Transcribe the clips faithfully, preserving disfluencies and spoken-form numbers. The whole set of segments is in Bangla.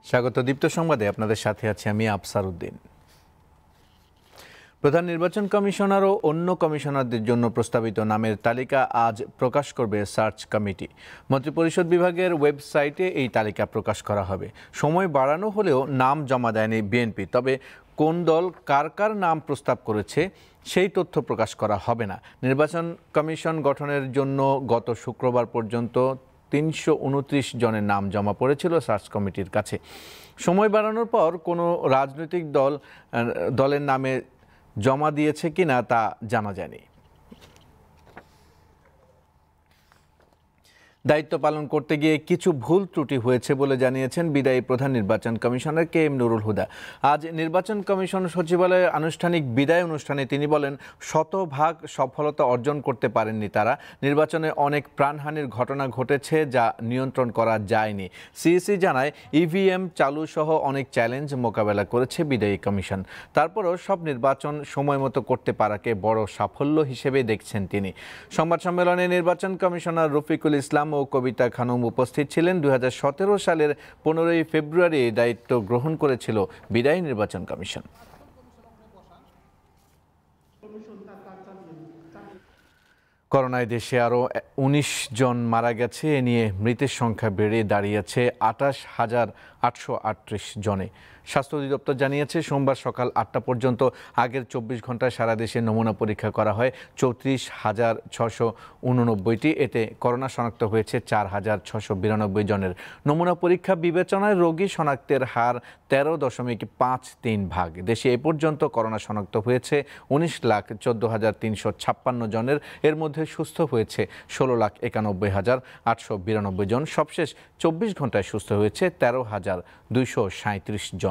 স্বাগত দীপ্ত সংবাদে আপনাদের সাথে আছি আমি আফসার উদ্দিন। প্রধান নির্বাচন কমিশনার ও অন্য কমিশনারদের জন্য প্রস্তাবিত নামের তালিকা আজ প্রকাশ করবে সার্চ কমিটি। মন্ত্রিপরিষদ বিভাগের ওয়েবসাইটে এই তালিকা প্রকাশ করা হবে। সময় বাড়ানো হলেও নাম জমা দেয়নি বিএনপি, তবে কোন দল কার কার নাম প্রস্তাব করেছে সেই তথ্য প্রকাশ করা হবে না। নির্বাচন কমিশন গঠনের জন্য গত শুক্রবার পর্যন্ত তিনশো উনত্রিশ জনের নাম জমা পড়েছিল সার্চ কমিটির কাছে। সময় বাড়ানোর পর কোনো রাজনৈতিক দল দলের নামে জমা দিয়েছে কিনা তা জানা যায়নি। দায়িত্ব পালন করতে গিয়ে কিছু ভুল ত্রুটি হয়েছে বলে জানিয়েছেন বিদায়ী প্রধান নির্বাচন commissioner K M Nurul Huda. আজ নির্বাচন কমিশন সচিবালয়ের আনুষ্ঠানিক বিদায় অনুষ্ঠানে তিনি বলেন, শতভাগ সফলতা অর্জন করতে পারেননি তারা। নির্বাচনে অনেক প্রাণহানির ঘটনা ঘটেছে যা নিয়ন্ত্রণ করা যায়নি। সিইসি জানায়, ইভিএম চালু সহ অনেক চ্যালেঞ্জ মোকাবেলা করেছে বিদায়ী কমিশন। তারপরও সব নির্বাচন সময় মতো করতে পারাকে বড় সাফল্য হিসেবে দেখছেন তিনি। সংবাদ সম্মেলনে নির্বাচন কমিশনার রফিকুল ইসলাম ও কবিতা খানম উপস্থিত ছিলেন। দুই হাজার সতেরো সালের পনেরোই ফেব্রুয়ারি দায়িত্ব গ্রহণ করেছিল বিদায়ী নির্বাচন কমিশন। করোনায় দেশে আরও উনিশ জন মারা গেছে। এ নিয়ে মৃতের সংখ্যা বেড়ে দাঁড়িয়েছে আটাশ হাজার আটশো আটত্রিশ জনে। স্বাস্থ্য অধিদপ্তর জানিয়েছে, সোমবার সকাল আটটা পর্যন্ত আগের চব্বিশ ঘন্টায় সারা দেশে নমুনা পরীক্ষা করা হয় চৌত্রিশ হাজার ছশো উননব্বইটি। এতে করোনা শনাক্ত হয়েছে চার হাজার ছশো বিরানব্বই জনের। নমুনা পরীক্ষা বিবেচনায় রোগী শনাক্তের হার তেরো দশমিক পাঁচ তিন ভাগ। দেশে এ পর্যন্ত করোনা শনাক্ত হয়েছে উনিশ লাখ চোদ্দ হাজার তিনশো ছাপ্পান্ন জনের। এর মধ্যে সুস্থ হয়েছে ষোলো লাখ একানব্বই হাজার আটশো বিরানব্বই জন। সবশেষ চব্বিশ ঘন্টায় সুস্থ হয়েছে তেরো হাজার দুইশো সাঁত্রিশ জন।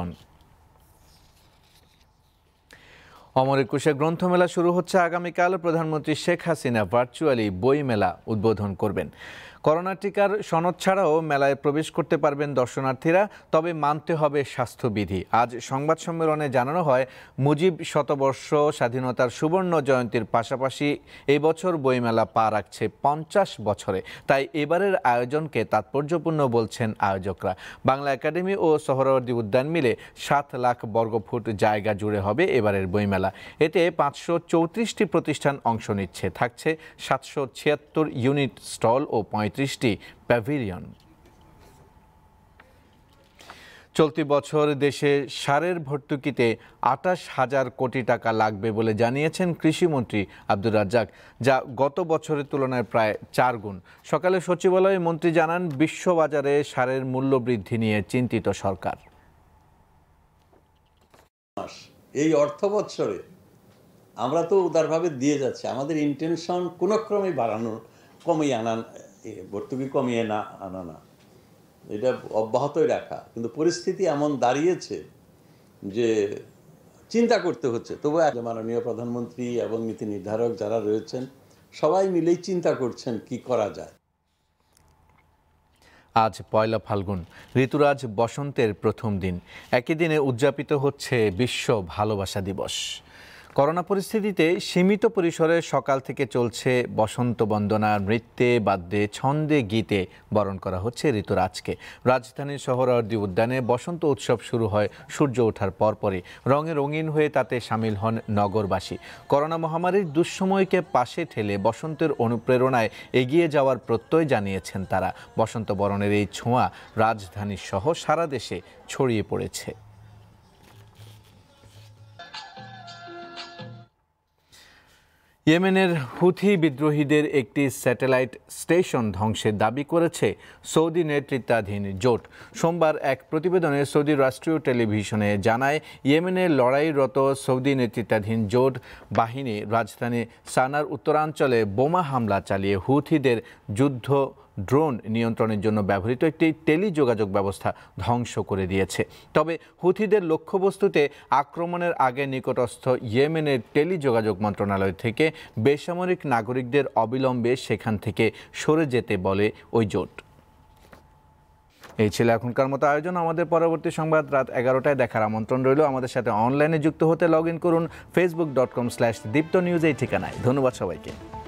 অমর একুশে গ্রন্থমেলা শুরু হচ্ছে আগামীকাল। প্রধানমন্ত্রী শেখ হাসিনা ভার্চুয়ালি বই মেলা উদ্বোধন করবেন। করোনা টিকার সনদ ছাড়াও মেলায় প্রবেশ করতে পারবেন দর্শনার্থীরা, তবে মানতে হবে স্বাস্থ্যবিধি। আজ সংবাদ সম্মেলনে জানানো হয়, মুজিব শতবর্ষ স্বাধীনতার সুবর্ণ জয়ন্তীর পাশাপাশি এবছর বইমেলা পা রাখছে পঞ্চাশ বছরে। তাই এবারের আয়োজনকে তাৎপর্যপূর্ণ বলছেন আয়োজকরা। বাংলা একাডেমি ও সোহরাওয়ার্দী উদ্যান মিলে সাত লাখ বর্গফুট জায়গা জুড়ে হবে এবারের বইমেলা। এতে পাঁচশো চৌত্রিশটি প্রতিষ্ঠান অংশ নিচ্ছে। থাকছে সাতশো ছিয়াত্তর ইউনিট স্টল ও পঁয়ত্রিশটি প্যাভিলিয়ন। চলতি বছর দেশে সারের ভর্তুকিতে আটাশ হাজার কোটি টাকা লাগবে বলে জানিয়েছেন কৃষিমন্ত্রী আব্দুর রাজ্জাক, যা গত বছরের তুলনায় প্রায় চার গুণ। সকালে সচিবালয়ে মন্ত্রী জানান, বিশ্ববাজারে সারের মূল্য বৃদ্ধি নিয়ে চিন্তিত সরকার। এই অর্থ বৎসরে আমরা তো উদারভাবে দিয়ে যাচ্ছি, আমাদের ইন্টেনশন কোনো ক্রমে বাড়ানোর, কমিয়ে আনা, ভর্তুকি কমিয়ে না আনা না, এটা অব্যাহতই রাখা। কিন্তু পরিস্থিতি এমন দাঁড়িয়েছে যে চিন্তা করতে হচ্ছে। তবু মাননীয় প্রধানমন্ত্রী এবং নীতি নির্ধারক যারা রয়েছেন সবাই মিলেই চিন্তা করছেন কি করা যায়। আজ পয়লা ফাল্গুন, ঋতুরাজ বসন্তের প্রথম দিন। একই দিনে উদযাপিত হচ্ছে বিশ্ব ভালোবাসা দিবস। করোনা পরিস্থিতিতে সীমিত পরিসরে সকাল থেকে চলছে বসন্ত বন্দনা, নৃত্যে বাদ্যে ছন্দে গীতে বরণ করা হচ্ছে ঋতুরাজকে। রাজধানীর সোহরাওয়ার্দী উদ্যানে বসন্ত উৎসব শুরু হয় সূর্য ওঠার পরপরই। রঙে রঙিন হয়ে তাতে সামিল হন নগরবাসী। করোনা মহামারীর দুঃসময়কে পাশে ঠেলে বসন্তের অনুপ্রেরণায় এগিয়ে যাওয়ার প্রত্যয় জানিয়েছেন তারা। বসন্ত বরণের এই ছোঁয়া রাজধানী সহ সারা দেশে ছড়িয়ে পড়েছে। ইয়েমেনের হুথি বিদ্রোহীদের একটি স্যাটেলাইট স্টেশন ধ্বংসের দাবি করেছে সৌদি নেতৃত্বাধীন জোট। সোমবার এক প্রতিবেদনে সৌদি রাষ্ট্রীয় টেলিভিশনে জানায়, ইয়েমেনের লড়াইরত সৌদি নেতৃত্বাধীন জোট বাহিনী রাজধানী সানার উত্তরাঞ্চলে বোমা হামলা চালিয়ে হুথিদের যুদ্ধ ড্রোন নিয়ন্ত্রণের জন্য ব্যবহৃত একটি টেলিযোগাযোগ ব্যবস্থা ধ্বংস করে দিয়েছে। তবে হুথিদের লক্ষ্যবস্তুতে আক্রমণের আগে নিকটস্থ ইয়েমেনের টেলিযোগাযোগ মন্ত্রণালয় থেকে বেসামরিক নাগরিকদের অবিলম্বে সেখান থেকে সরে যেতে বলে ওই জোট। এই ছিল এখনকার মতো আয়োজন। আমাদের পরবর্তী সংবাদ রাত এগারোটায় দেখার আমন্ত্রণ রইল। আমাদের সাথে অনলাইনে যুক্ত হতে লগ ইন করুন Facebook dot com slash Deepto news এই ঠিকানায়। ধন্যবাদ সবাইকে।